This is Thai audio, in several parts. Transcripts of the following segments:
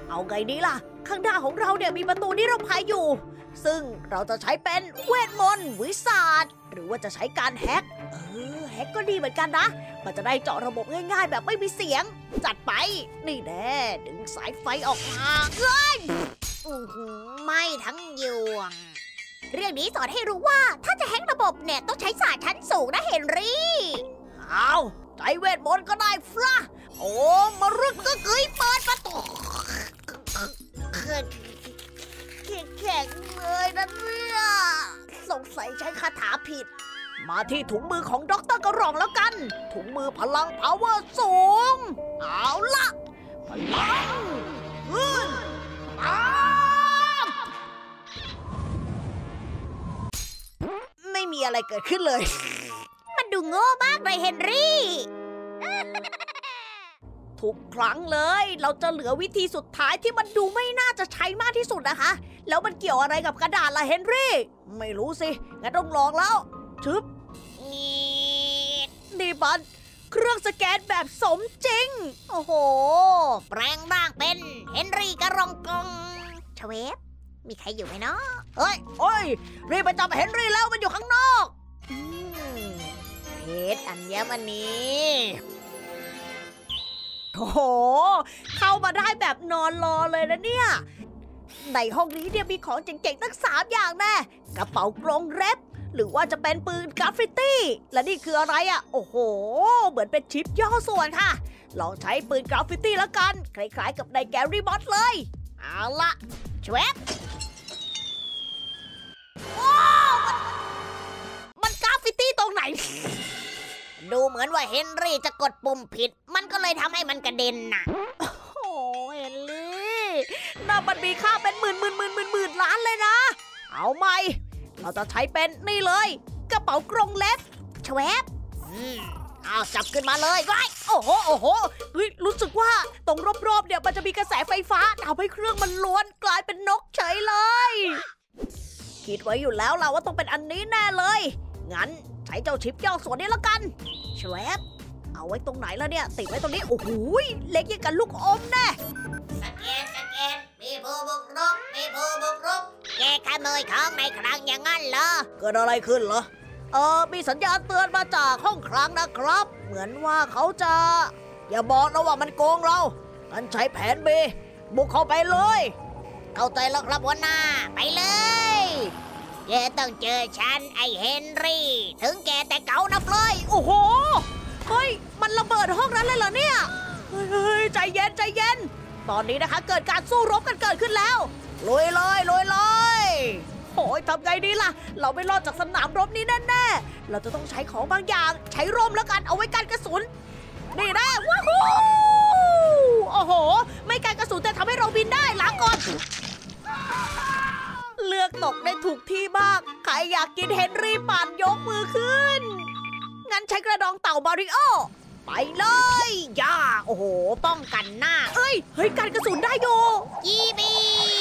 เอาไงดีล่ะข้างหน้าของเราเนี่ยมีประตูนิรภัยอยู่ซึ่งเราจะใช้เป็นเวทมนต์วิสาสหรือว่าจะใช้การแฮกแฮกก็ดีเหมือนกันนะมันจะได้เจาะระบบง่ายๆแบบไม่มีเสียงจัดไปนี่แน่ดึงสายไฟออกมาเอ้ยไม่ทั้งยวงเรื่องนี้สอนให้รู้ว่าถ้าจะแฮกระบบเนี่ยต้องใช้ศาสตร์ชั้นสูงนะเฮนรี่เอาใช้เวทมนต์ก็ได้ฟะโอ้มารึกก็เกยเปิดประตูแข็งเลยนะเนี่ยสงสัยใช้คาถาผิดมาที่ถุงมือของด็อกเตอร์กระรองแล้วกันถุงมือพลังพาวเวอร์สูงเอาละพลังขึ้นไม่มีอะไรเกิดขึ้นเลยมันดูโง่มากเลยเฮนรี่ทุกครั้งเลยเราจะเหลือวิธีสุดท้ายที่มันดูไม่น่าจะใช้มากที่สุดนะคะแล้วมันเกี่ยวอะไรกับกระดาษล่ะเฮนรี่ไม่รู้สิงั้นต้องลองแล้วชึบนี่มันเครื่องสแกนแบบสมจริงโอ้โหแปลงร่างเป็นเฮนรี่กระรองกองชเวฟมีใครอยู่ไหมเนาะเฮ้ยรีบไปจับเฮนรี่แล้วมันอยู่ข้างนอกเพชรอัญมณีโอ้โหเข้ามาได้แบบนอนรอเลยนะเนี่ยในห้องนี้เนี่ยมีของเจ๋งๆตั้ง3อย่างแน่กระเป๋ากรงเล็บหรือว่าจะเป็นปืนกราฟฟิตี้และนี่คืออะไรอ่ะโอ้โหเหมือนเป็นชิปย่อส่วนค่ะลองใช้ปืนกราฟฟิตี้แล้วกันคล้ายๆกับในแกรี่บอสเลยเอาละชเวฟว้าวมันกราฟฟิตี้ตรงไหนดูเหมือนว่าเฮนรี่จะกดปุ่มผิดมันก็เลยทำให้มันกระเด็นน่ะโอ้เฮนรี่น่ามันมีค่าเป็นหมื่นล้านเลยนะเอาไหมเราจะใช้เป็นนี่เลยกระเป๋ากรงเล็บชเวฟเอาจับขึ้นมาเลยไว้โอ้โหเฮ้ยรู้สึกว่าตรงรอบๆเนี่ยมันจะมีกระแสไฟฟ้าทำให้เครื่องมันล้วนกลายเป็นนกเฉยเลยคิดไว้อยู่แล้วล่ะว่าต้องเป็นอันนี้แน่เลยงั้นใช้เจ้าชิปย่อส่วนนี้แล้วกันชเวฟเอาไว้ตรงไหนแล้วเนี่ยติดไว้ตรงนี้โอ้โหเล็กยิ่งกับลูกอมแน่สแกนมีผู้บุกรุกแกขโมยของในคลังอย่างนั้นเหรอเกิดอะไรขึ้นเหรอมีสัญญาณเตือนมาจากห้องคลังนะครับเหมือนว่าเขาจะอย่าบอกนะว่ามันโกงเรางั้นใช้แผน B บุกเข้าไปเลยเข้าใจแล้วครับหัวหน้าไปเลยแกต้องเจอฉันไอเฮนรี่ถึงแกแต่เก่านับเลยโอ้โหเฮ้ยมันระเบิดห้องนั้นเลยเหรอเนี่ยเฮ้ยใจเย็นตอนนี้นะคะเกิดการสู้รบกันเกิดขึ้นแล้วลุยเลยโอ้ยทำไงดีล่ะเราไม่รอดจากสนามรบนี้แน่ๆเราจะต้องใช้ของบางอย่างใช้ร่มแล้วกันเอาไว้กันกระสุนนี่นะว้าวโอ้โหไม่กันกระสุนแต่ทำให้เราบินได้ล้างก่อนเลือกตกได้ถูกที่มากใครอยากกินเฮนรี่ปั่นยกมือขึ้นงั้นใช้กระดองเต่ามาริโอไปเลยย่าโอ้โหป้องกันหน้าเฮ้ยกันกระสุนได้โยยีบี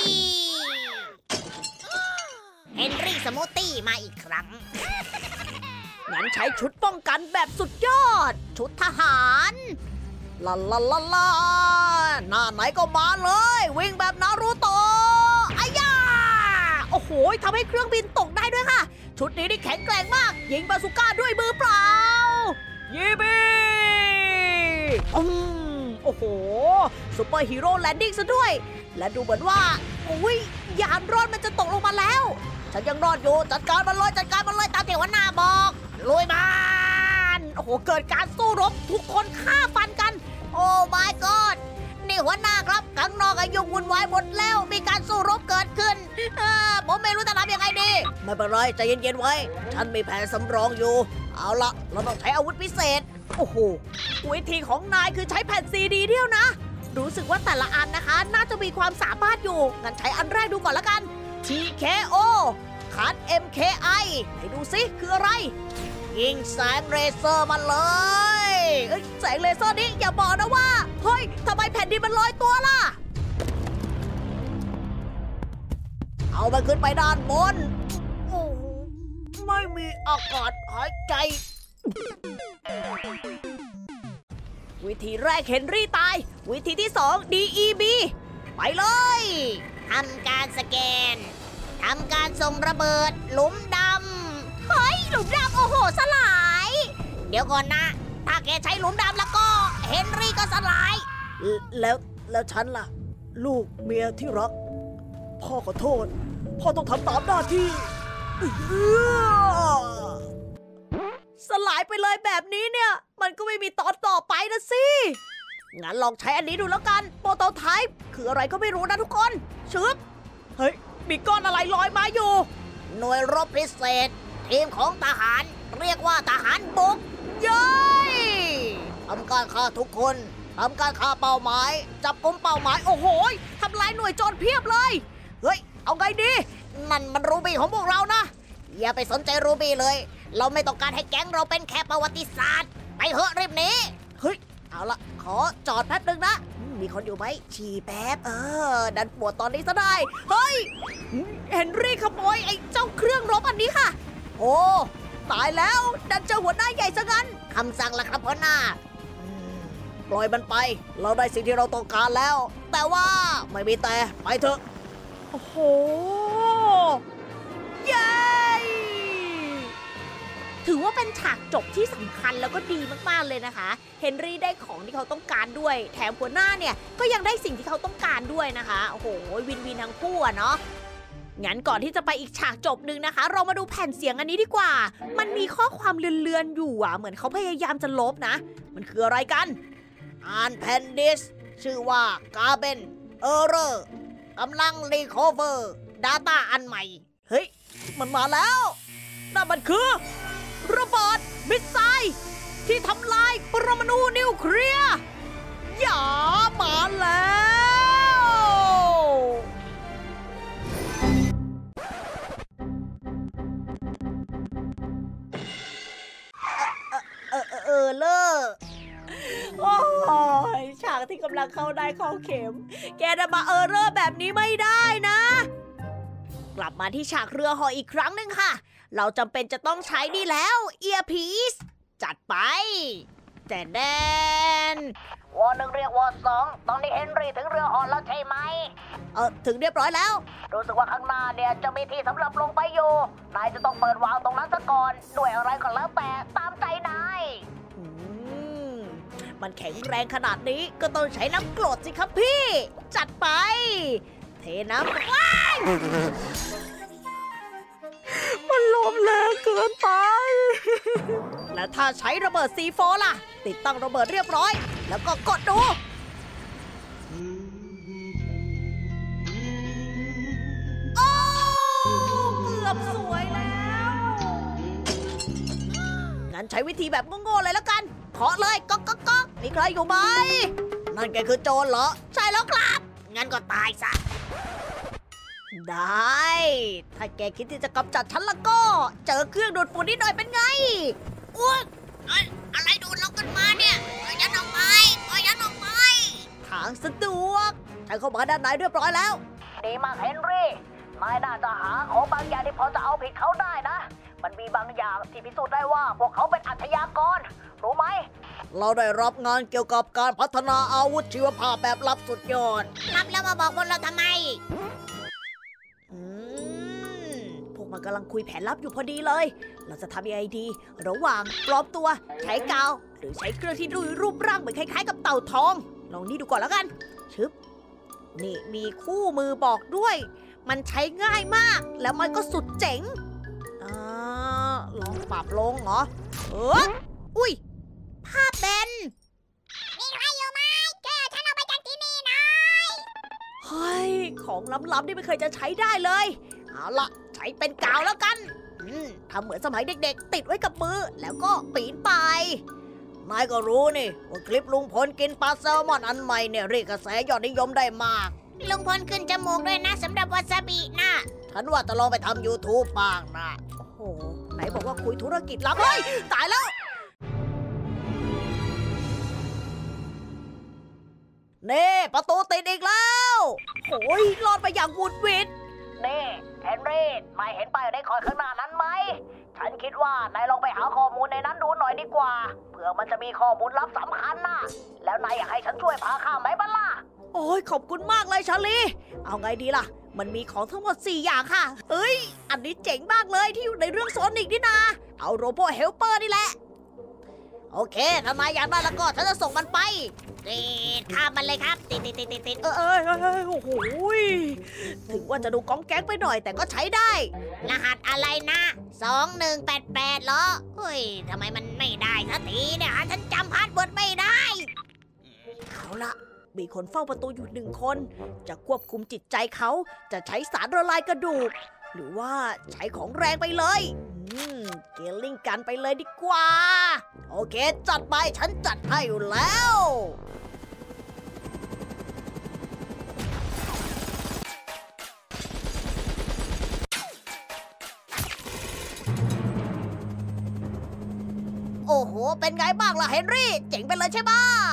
เฮนรี่สมูทตี้มาอีกครั้งงั้นใช้ชุดป้องกันแบบสุดยอดชุดทหารลาหน้าไหนก็มาเลยวิ่งแบบนารูโตะอายาโอ้โหทำให้เครื่องบินตกได้ด้วยค่ะชุดนี้นี่แข็งแกร่งมากยิงบาซูก้าด้วยมือเปล่ายีบีโอ้โหซุปเปอร์ฮีโร่แลนดิ้งซะด้วยและดูเหมือนว่าอุ้ยยานรอดมันจะตกลงมาแล้วฉันยังรอดอยู่จัดการมันเลยตามที่หัวหน้าบอกลุยมันโอ้โหเกิดการสู้รบทุกคนฆ่าฟันกันโอ้ my god นี่หัวหน้าครับข้างนอกยุ่งวุ่นวายหมดแล้วมีการสู้รบเกิดขึ้นผมไม่รู้จะทำยังไงดีไม่เป็นไรใจเย็นๆไว้ฉันมีแผนสำรองอยู่เอาละเราต้องใช้อาวุธพิเศษโอ้โหวิธีของนายคือใช้แผ่นซีดีเดียวนะรู้สึกว่าแต่ละอันนะคะน่าจะมีความสามารถอยู่งั้นใช้อันแรกดูก่อนละกัน TKO คัด MKI ไหนดูสิคืออะไรยิงแสงเลเซอร์มาเลยแสงเลเซอร์นี้อย่าบอกนะว่าเฮ้ยทำไมแผ่นดินมันลอยตัวล่ะเอามันขึ้นไปด้านบนโอ้ไม่มีอากาศหายใจวิธีแรกเฮนรี่ตายวิธีที่2 DEB ไปเลยทำการสแกนทำการส่งระเบิดหลุมดำเฮ้ยหลุมดำโอ้โหสลายเดี๋ยวก่อนนะถ้าแกใช้หลุมดำแล้วก็เฮนรี่ก็สลายแล้วฉันล่ะลูกเมียที่รักพ่อขอโทษพ่อต้องทำตามหน้าที่สลายไปเลยแบบนี้เนี่ยมันก็ไม่มีตอนต่อไปนะสิงั้นลองใช้อันนี้ดูแล้วกันโปรโตไทป์คืออะไรก็ไม่รู้นะทุกคนชึบเฮ้ยมีก้อนอะไรลอยมาอยู่หน่วยรบพิเศษทีมของทหารเรียกว่าทหารบกเย้ยทำการฆ่าทุกคนทำการฆ่าเป้าหมายจับกุมเป้าหมายโอ้โหทำลายหน่วยโจรเพียบเลยเฮ้ยเอาไงดีนั่นมันรูบี้ของพวกเรานะอย่าไปสนใจรูบี้เลยเราไม่ต้องการให้แก๊งเราเป็นแค่ประวัติศาสตร์ไปเหอะรีบหนีเฮ้ยเอาละขอจอดแป๊บนึงนะมีคนอยู่ไหมฉี่แป๊บดันปวดตอนนี้ซะได้เฮ้ยเฮนรี่ขโมยไอ้เจ้าเครื่องรบอันนี้ค่ะโอ้ตายแล้วดันเจอหัวหน้าใหญ่ซะงั้นคำสั่งละครับหัวหน้าปล่อยมันไปเราได้สิ่งที่เราต้องการแล้วแต่ว่าไม่มีแต่ไปเถอะโอ้โหเย้ถือว่าเป็นฉากจบที่สำคัญแล้วก็ดีมากๆเลยนะคะเฮนรี่ได้ของที่เขาต้องการด้วยแถมหัวหน้าเนี่ยก็ยังได้สิ่งที่เขาต้องการด้วยนะคะโอ้โหวินวินทั้งคู่อะเนาะงั้นก่อนที่จะไปอีกฉากจบหนึ่งนะคะเรามาดูแผ่นเสียงอันนี้ดีกว่ามันมีข้อความเลือนๆอยู่อะเหมือนเขาพยายามจะลบนะมันคืออะไรกันอ่านแผ่นดิสชื่อว่ากาเบนเออร์เรอร์กำลังรีคอเวอร์ดาต้าอันใหม่เฮ้ยมันมาแล้วนั่นมันคือระเบิดมิสไซล์ที่ทำลายปรมาณูนิวเคลียร์อย่ามาแล้วเลิกโอ้ยฉากที่กำลังเข้าได้เข้าเข็มแกจะมาเร่อแบบนี้ไม่ได้นะกลับมาที่ฉากเรือห่ออีกครั้งหนึ่งค่ะเราจำเป็นจะต้องใช้นี่แล้วเอียร์พีซจัดไปแต่แดนวอ1เรียกวอ2ตอนนี้เฮนรี่ถึงเรือห่อแล้วใช่ไหมถึงเรียบร้อยแล้วรู้สึกว่าข้างหน้าเนี่ยจะมีที่สำหรับลงไปอยู่นายจะต้องเปิดวาล์วตรงนั้นซะก่อนด้วยอะไรก็แล้วแต่ตามใจนายมันแข็งแรงขนาดนี้ก็ต้องใช้น้ำกรดสิครับพี่จัดไปเทน้ำว้ายมันลมแรงเกินไปแล้วถ้าใช้ระเบิด C4 ล่ะติดตั้งระเบิดเรียบร้อยแล้วก็กดดูโอ้เกือบสวยแล้วงั้นใช้วิธีแบบโง่ๆเลยแล้วกันเคาะเลยก๊อกก๊อกก๊อกมีใครอยู่ไหมนั่นแกคือโจรเหรอใช่แล้วครับงั้นก็ตายซะได้ถ้าแกคิดที่จะกำจัดฉันแล้วก็เจอเครื่องดูดฝุ่นนิดหน่อยเป็นไงอ้วนอะไรดูดเราขึ้นมาเนี่ยยันออกไปยันออกไปทางสะดวกฉันเข้ามาด้านในเรียบร้อยแล้วดีมากเฮนรี่นายน่าจะหาของบางอย่างที่พอจะเอาผิดเขาได้นะมันมีบางอย่างที่พิสูจน์ได้ว่าพวกเขาเป็นอาชญากรรู้ไหมเราได้รับงานเกี่ยวกับการพัฒนาอาวุธชีวภาพแบบลับสุดยอดรับแล้วมาบอกพวกเราทำไมพวกมันกำลังคุยแผนลับอยู่พอดีเลยเราจะทำยังไงดีระหว่างปลอมตัวใช้กาวหรือใช้เครื่องที่ดูรูปร่างเหมือนคล้ายๆกับเต่าทองลองนี่ดูก่อนแล้วกันชึบนี่มีคู่มือบอกด้วยมันใช้ง่ายมากแล้วมันก็สุดเจ๋งลองปรับลงเหรออุ้ยภาพเบนมีใครอยู่ไหมแกฉันเอาไปจากที่นี่หน่อยเฮ้ยของล้ำๆที่ไม่เคยจะใช้ได้เลยเอาละใช้เป็นกาวแล้วกันทำเหมือนสมัยเด็กๆติดไว้กับมือแล้วก็ปีนไปนายก็รู้นี่ว่าคลิปลุงพลกินปลาแซลมอนอันใหม่เนี่ยเรียกกระแสยอดนิยมได้มากลุงพลขึ้นจมูกด้วยนะสำหรับวาซาบินะฉันว่าจะลองไปทำ YouTube บ้างนะโอ้โหไหนบอกว่าคุยธุรกิจลับเฮ้ยตายแล้วนี่ประตูติดอีกแล้วโอ้ยรอดไปอย่างวุดวิดนี่เฮนรี่ไม่เห็นป้ายในคอยข้างหน้านั้นไหมฉันคิดว่านายลองไปหาข้อมูลในนั้นดูหน่อยดีกว่าเผื่อมันจะมีข้อมูลลับสำคัญนะแล้วนายอยากให้ฉันช่วยพาข้ามไหมบ้างล่ะโโอ้ยขอบคุณมากเลยชาลีเอาไงดีล่ะมันมีของทั้งหมด4อย่างค่ะเอ้ยอันนี้เจ๋งมากเลยที่อยู่ในเรื่องโซนิกนี่นาเอาโรโบเฮลเปอร์นี่แหละโอเคถ้านายอยากได้แล้วก็ฉันจะส่งมันไปติดข้ามมันเลยครับติดโอ้โหถึงว่าจะดูก้องแก๊งไปหน่อยแต่ก็ใช้ได้รหัสอะไรนะ2188เหรอเฮ้ยทำไมมันไม่ได้สักทีเนี่ยฉันจำพาสเวิร์ดไม่ได้เอาละมีคนเฝ้าประตูอยู่1 คนจะควบคุมจิตใจเขาจะใช้สารละลายกระดูกหรือว่าใช้ของแรงไปเลยเกลลิงกันไปเลยดีกว่าโอเคจัดไปฉันจัดให้อยู่แล้วโอ้โหเป็นไงบ้างล่ะเฮนรี่เจ๋งไปเลยใช่ไหม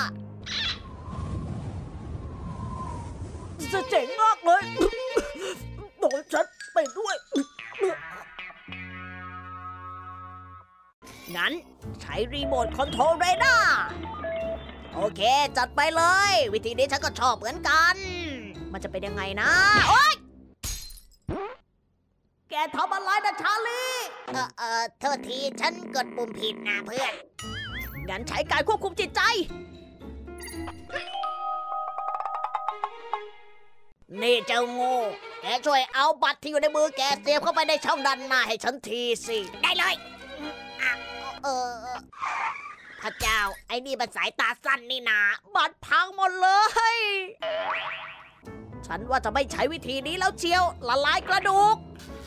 จะเจ๋งมากเลยโดนฉันไปด้วยงั้นใช้รีโมทคอนโทรลเรดาร์โอเคจัดไปเลยวิธีนี้ฉันก็ชอบเหมือนกันมันจะเป็นยังไงนะโอ๊ยแกทำอะไรนะชาลีโทษทีฉันกดปุ่มผิดนะเพื่อนงั้นใช้การควบคุมจิตใจนี่เจ้าโง่แกช่วยเอาบัตรที่อยู่ในมือแกเสียบเข้าไปในช่องด้านหน้าให้ฉันทีสิได้เลยพระเจ้าไอ้นี่มันสายตาสั้นนี่นาบัตรพังหมดเลยฉันว่าจะไม่ใช้วิธีนี้แล้วเชียวละลายกระดูก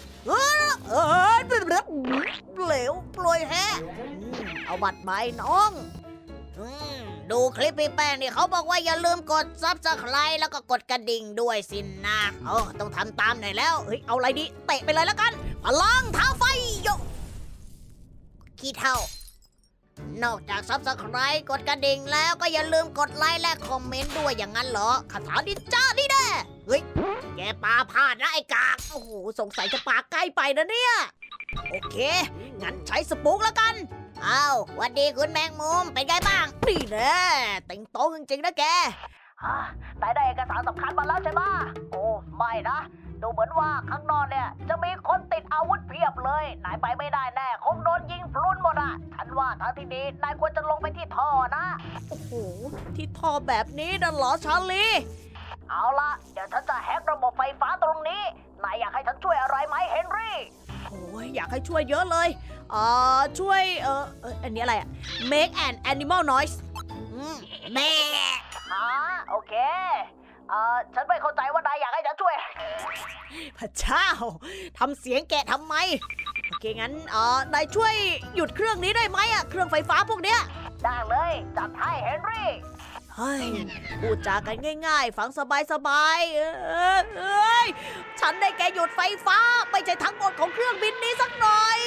เหลวปล่อยแฮะเอาบัตรใหม่น้องดูคลิปพี่แป้งนี่เขาบอกว่าอย่าลืมกดซับสไครต์แล้วก็กดกระดิ่งด้วยสินะต้องทำตามหน่อยแล้วเฮ้ยเอาอะไรดีเตะไปเลยแล้วกันพลังท้าไฟโยขี้เท่านอกจากซับสไครต์กดกระดิ่งแล้วก็อย่าลืมกดไลค์และคอมเมนต์ด้วยอย่างนั้นเหรอคาถาดิจ้านี่แน่เฮ้ยแกปาพลาดนะไอ้กากโอ้โหสงสัยจะปาใกล้ไปนะเนี่ยโอเคงั้นใช้สปุกแล้วกันอ้าวสวัสดีคุณแมงมุมเป็นไงบ้างนี่แน่ติงโตจริงๆนะแกแต่ได้เอกสารสำคัญมาแล้วใช่ไหมโอ้ไม่นะดูเหมือนว่าข้างนอกเนี่ยจะมีคนติดอาวุธเพียบเลยนายไปไม่ได้แน่คงโดนยิงพลุนหมดอ่ะฉันว่าทางที่ดีนายควรจะลงไปที่ท่อนะโอ้โหที่ท่อแบบนี้น่ะเหรอชาลีเอาละเดี๋ยวฉันจะแฮกระบบไฟฟ้าตรงนี้นายอยากให้ฉันช่วยอะไรไหมเฮนรี่โอ้ยอยากให้ช่วยเยอะเลยช่วยอันนี้อะไรอะ make an animal noise แม่โอเคฉันไม่เข้าใจว่านายอยากให้ฉันช่วยพระเจ้าทำเสียงแกะทำไมโอเคงั้นนายช่วยหยุดเครื่องนี้ได้ไหมอะเครื่องไฟฟ้าพวกเนี้ยได้เลยจัดให้เฮนรี่เฮ้ยพูดจากันง่ายๆฟังสบายๆฉันได้แกหยุดไฟฟ้าไม่ใช่ทั้งหมดของเครื่องบินนี้สักหน่อย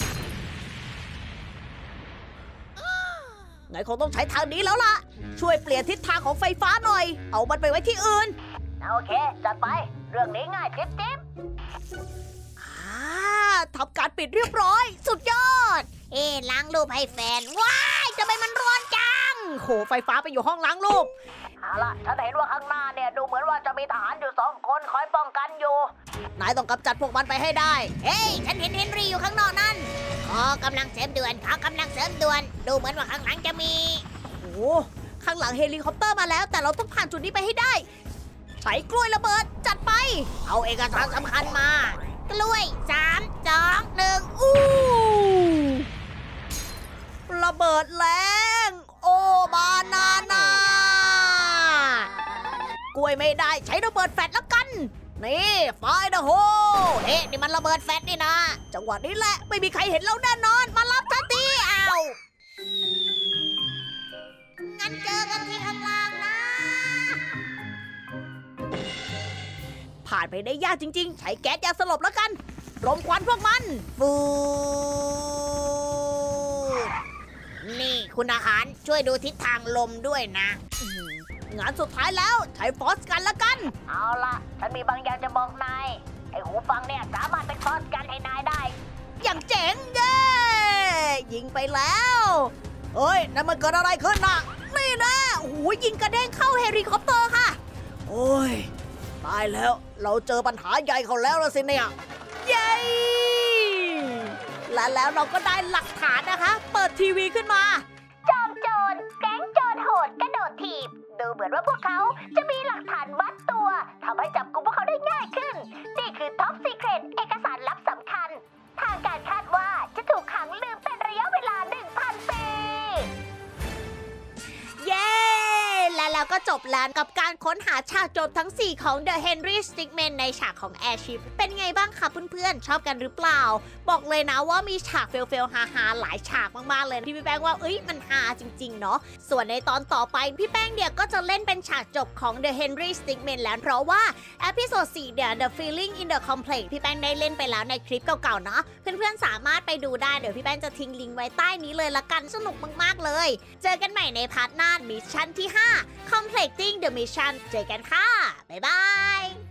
ไงคงต้องใช้ทางนี้แล้วล่ะช่วยเปลี่ยนทิศทางของไฟฟ้าหน่อยเอามันไปไว้ที่อื่นโอเคจัดไปเรื่องนี้ง่ายจิ๊บทำการปิดเรียบร้อยสุดยอดล้างรูปให้แฟนว้ายทำไมมันร้อนจังโหไฟฟ้าไปอยู่ห้องล้างรูปเอาล่ะฉันเห็นว่าข้างหน้าเนี่ยดูเหมือนว่าจะมีทหารอยู่2 คนคอยป้องกันอยู่นายต้องกำจัดพวกมันไปให้ได้เฮ้ยฉันเห็นเฮนรี่อยู่ข้างนอกนั่นกำลังเสริมด่วนดูเหมือนว่าข้างหลังจะมีโอ้ข้างหลังเฮลิคอปเตอร์มาแล้วแต่เราต้องผ่านจุดนี้ไปให้ได้ใช้กล้วยระเบิดจัดไปเอาเอกสารสำคัญมากล้วย3 2 1อู้ระเบิดแรงโอบานาน่ากล้วยไม่ได้ใช้ระเบิดแฟลชแล้วกันนี่ไฟนะโหเฮ้นี่มันระเบิดแฟลชนี่นะจังหวะนี้แหละไม่มีใครเห็นเราแน่นอนมารับทันทีเอางั้นเจอกันที่ข้างล่างนะผ่านไปได้ยากจริงๆใช้แก๊สยาสลบแล้วกันรมควันพวกมันฟูนี่คุณอาหารช่วยดูทิศทางลมด้วยนะงานสุดท้ายแล้วใช้ฟอสกันแล้วกันเอาล่ะฉันมีบางอย่างจะบอกนายไอ้หูฟังเนี่ยสามารถเป็นฟอสกันให้นายได้อย่างเจ๋งเย้ยิงไปแล้วเฮ้ยนั่นมันเกิดอะไรขึ้นน่ะนี่นะโอ้โหยิงกระเด้งเข้าเฮลิคอปเตอร์ค่ะโอ้ยตายแล้วเราเจอปัญหาใหญ่เขาแล้วละสิเนี่ยเย้และแล้วเราก็ได้หลักฐานนะคะเปิดทีวีขึ้นมาจอมโจรแก๊งโจรโหดกระโดดถีบดูเหมือนว่าพวกเขาจะมีหลักฐานมัดตัวทำให้จับกุมพวกเขาได้ง่ายขึ้นนี่คือท็อปซีเครตเอกสารลับสำคัญทางการคาดว่าจะถูกขังลืมเป็นระยะเวลา 1,000 ปีเย้และแล้วก็จบแล้วกับการค้นหาฉากจบทั้ง 4 ของ The Henry Stickmin ในฉากของ Airship เป็นไงบ้างคะเพื่อนๆชอบกันหรือเปล่าบอกเลยนะว่ามีฉากเฟลฮาๆหลายฉากมากๆเลยที่พี่แป้งว่ามันฮาจริงๆเนาะส่วนในตอนต่อไปพี่แป้งเนี่ยก็จะเล่นเป็นฉากจบของ The Henry Stickmin แล้วเพราะว่าเอพิโซด 4 เนี่ย The Feeling in the Complex พี่แป้งได้เล่นไปแล้วในคลิปเก่าๆเนาะเพื่อนๆสามารถไปดูได้เดี๋ยวพี่แป้งจะทิ้งลิงก์ไว้ใต้นี้เลยละกันสนุกมากๆเลยเจอกันใหม่ในพาร์ทหน้ามิชชั่นที่ 5 Completing the Mission เจอกันค่ะบ๊ายบาย